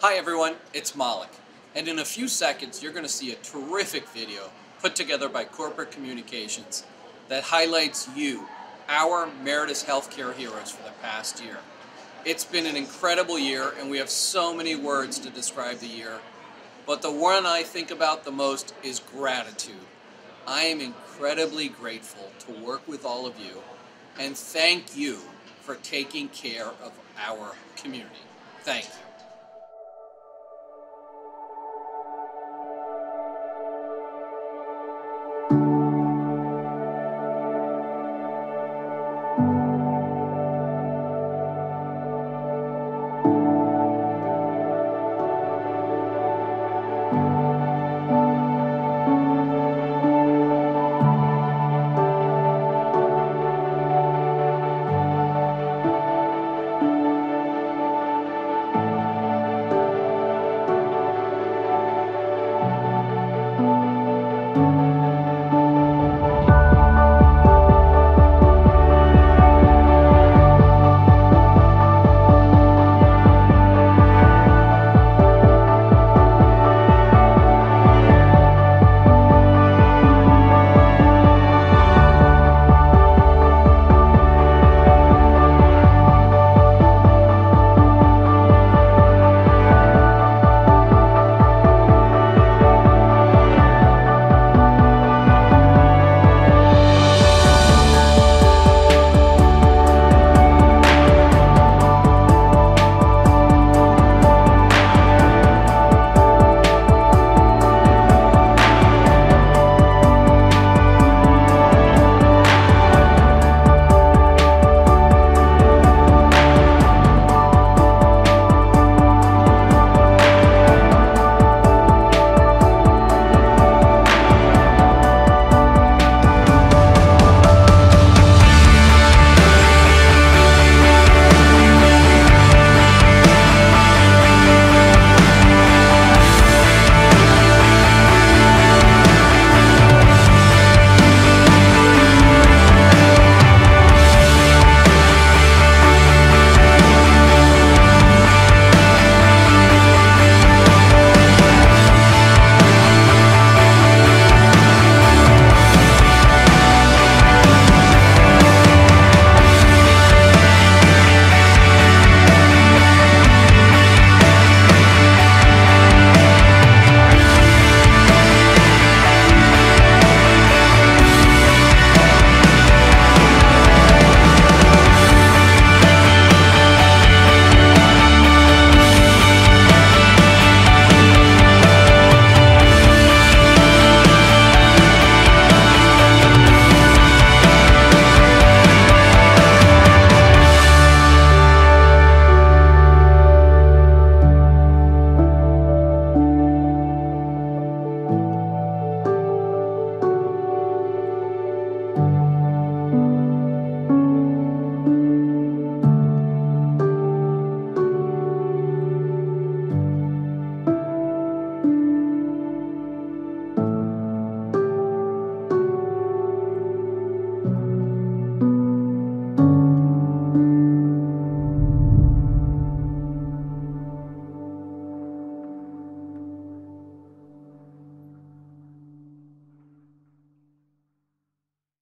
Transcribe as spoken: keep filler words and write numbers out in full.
Hi everyone, it's Malik, and in a few seconds you're going to see a terrific video put together by Corporate Communications that highlights you, our Meritus Healthcare heroes for the past year. It's been an incredible year and we have so many words to describe the year, but the one I think about the most is gratitude. I am incredibly grateful to work with all of you and thank you for taking care of our community. Thank you.